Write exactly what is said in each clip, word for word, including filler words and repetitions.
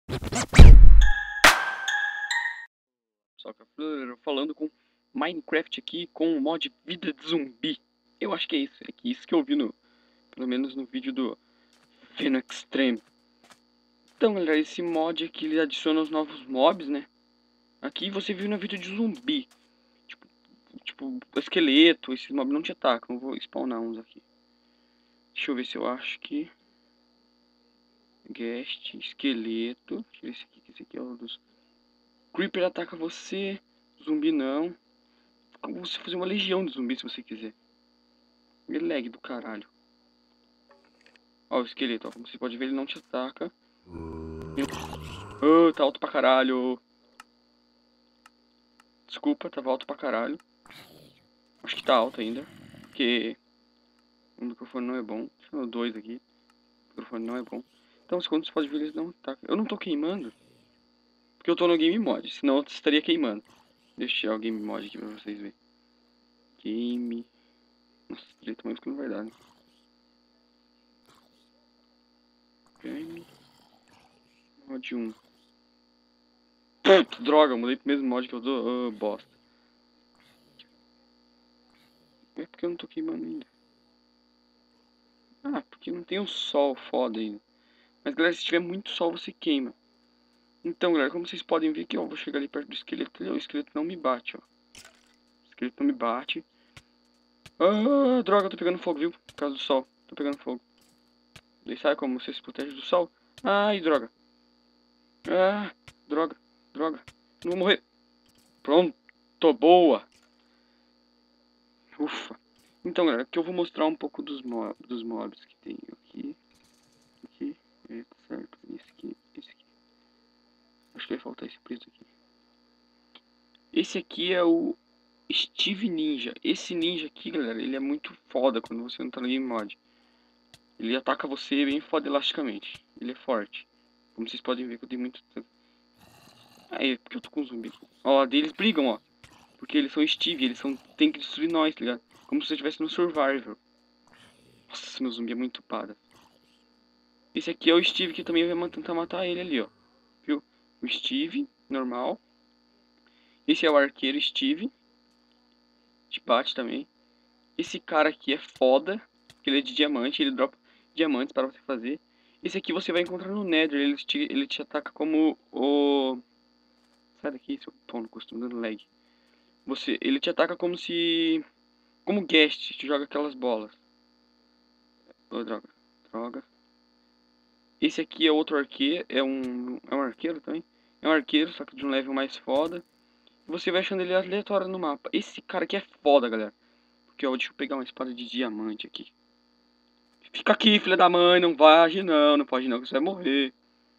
Só que falando com Minecraft aqui com o mod Vida de Zumbi. Eu acho que é isso, é que isso que eu vi no, pelo menos no vídeo do Venom Extreme. Então galera, esse mod aqui ele adiciona os novos mobs, né? Aqui você viu no vídeo de zumbi. Tipo, tipo esqueleto, esses mobs não te atacam. Eu vou spawnar uns aqui. Deixa eu ver se eu acho que... Guest, esqueleto. Deixa eu ver esse aqui, esse aqui é o dos... Creeper ataca você, zumbi não. Como você fazer uma legião de zumbi se você quiser. Ele lag do caralho. Ó o esqueleto, ó. Como você pode ver, ele não te ataca. Oh, tá alto pra caralho. Desculpa, tava alto pra caralho. Acho que tá alto ainda. Porque o microfone não é bom. Deixa eu dois aqui. O microfone não é bom. Então, quando você pode ver, eles não atacam. Eu não tô queimando. Porque eu tô no Game Mod. Senão eu estaria queimando. Deixa eu tirar o Game Mod aqui pra vocês verem. Game. Nossa, direito mais que não vai dar, né? Game. Mod um. Puta, droga, mudei pro mesmo mod que eu dou. Oh, bosta. É porque eu não tô queimando ainda. Ah, porque não tem um sol foda ainda. Mas galera, se tiver muito sol você queima. Então galera, como vocês podem ver aqui, ó, eu vou chegar ali perto do esqueleto. O esqueleto não me bate, ó. O esqueleto não me bate. Ah, droga, eu tô pegando fogo, viu? Por causa do sol. Tô pegando fogo. Daí sabe como você se protege do sol? Ai, droga. Ah, droga, droga. Não vou morrer. Pronto, tô boa. Ufa. Então galera, aqui eu vou mostrar um pouco dos, mob, dos mobs que tem aqui. Aqui, é, certo. Esse aqui, esse aqui. Acho que vai faltar esse preto aqui. Esse aqui é o Steve Ninja. Esse ninja aqui, galera, ele é muito foda quando você não tá no game mod. Ele ataca você bem foda elasticamente. Ele é forte. Como vocês podem ver que eu tenho muito... Aí, porque eu tô com zumbi aqui. Ó, eles brigam, ó. Porque eles são Steve, eles são... tem que destruir nós, tá ligado? Como se você estivesse no Survivor. Nossa, meu zumbi é muito pada. Esse aqui é o Steve que também vai tentar matar ele ali, ó. Viu? O Steve, normal. Esse é o arqueiro Steve. Te bate também. Esse cara aqui é foda. Porque ele é de diamante, ele dropa diamantes para você fazer. Esse aqui você vai encontrar no Nether. Ele te, ele te ataca como o... Sai daqui, seu pão no costume dando lag. Você, ele te ataca como se... Como guest, te joga aquelas bolas. Oh, droga. Droga. Esse aqui é outro arqueiro. É um... É um arqueiro também? É um arqueiro, só que de um level mais foda. Você vai achando ele aleatório no mapa. Esse cara aqui é foda, galera. Porque, ó, deixa eu pegar uma espada de diamante aqui. Fica aqui, filha da mãe, não vai agir não, não pode não, que você vai morrer.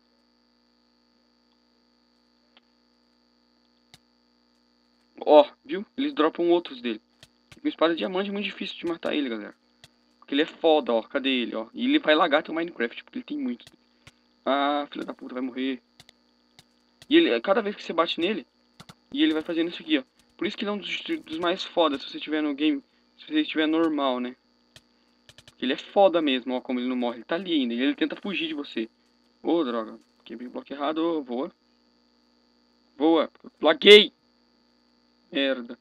Ó, viu? Eles dropam outros dele. Com espada de diamante é muito difícil de matar ele, galera. Porque ele é foda, ó. Cadê ele, ó? E ele vai lagar teu Minecraft, porque ele tem muito. Ah, filha da puta, vai morrer. E ele, cada vez que você bate nele, e ele vai fazendo isso aqui, ó. Por isso que ele é um dos, dos mais fodas, se você estiver no game, se você estiver normal, né? Ele é foda mesmo, ó, como ele não morre. Ele tá ali ainda, e ele tenta fugir de você. Ô, oh, droga. Quebrei o bloco errado, oh, voa. Voa. Laguei. Merda.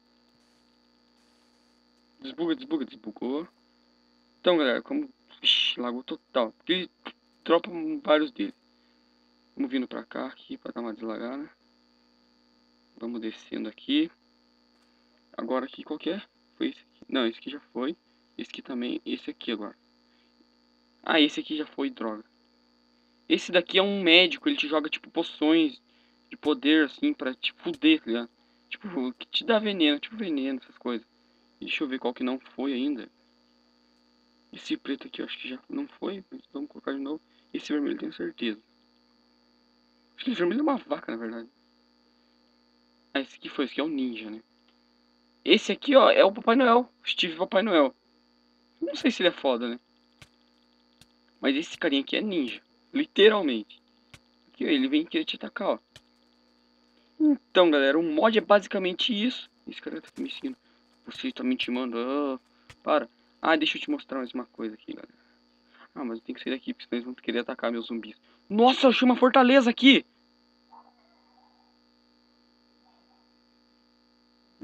Desbuga, desbuga, desbugou. Então, galera, como... Ixi, lagou total. Porque ele dropa vários dele. Vamos vindo pra cá, aqui, pra dar uma deslagada. Vamos descendo aqui. Agora aqui, qual que é? Foi esse aqui. Não, esse aqui já foi. Esse aqui também. Esse aqui agora. Ah, esse aqui já foi, droga. Esse daqui é um médico. Ele te joga, tipo, poções de poder, assim, pra te fuder, tá ligado? Tipo, que te dá veneno. Tipo, veneno, essas coisas. Deixa eu ver qual que não foi ainda. Esse preto aqui eu acho que já não foi. Mas vamos colocar de novo. Esse vermelho eu tenho certeza. Acho que esse vermelho é uma vaca, na verdade. Ah, esse aqui foi. Esse aqui é o ninja, né? Esse aqui, ó, é o Papai Noel. Steve Papai Noel. Não sei se ele é foda, né? Mas esse carinha aqui é ninja. Literalmente. Aqui, ó, ele vem querer te atacar, ó. Então, galera, o mod é basicamente isso. Esse cara tá me seguindo. Você tá me intimando. Ah, para. Ah, deixa eu te mostrar mais uma coisa aqui, galera. Ah, mas eu tenho que sair daqui, porque senão eles vão querer atacar meus zumbis. Nossa, eu achei uma fortaleza aqui.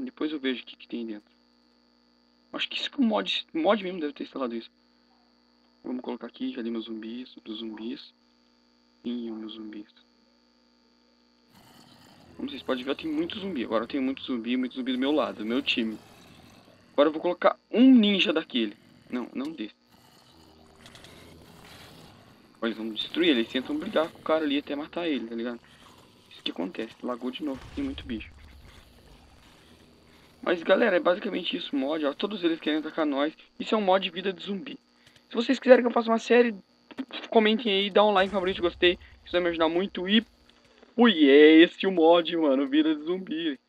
Depois eu vejo o que, que tem dentro. Acho que isso que o mod, mod mesmo deve ter instalado isso. Vamos colocar aqui, cadê meus zumbis? Dos zumbis. Ih, meus zumbis. Como vocês podem ver, tem muito zumbi. Agora eu tenho muito zumbi, muito zumbi do meu lado, do meu time. Agora eu vou colocar um ninja daquele. Não, não desse. Olha, eles vão destruir ele. Eles tentam brigar com o cara ali até matar ele, tá ligado? Isso que acontece. Lagou de novo. Tem muito bicho. Mas galera, é basicamente isso o mod. Ó, todos eles querem atacar nós. Isso é um mod de vida de zumbi. Se vocês quiserem que eu faça uma série, comentem aí, dá um like favorito, gostei. Isso vai me ajudar muito. E fui, é esse o mod, mano. Vida de zumbi.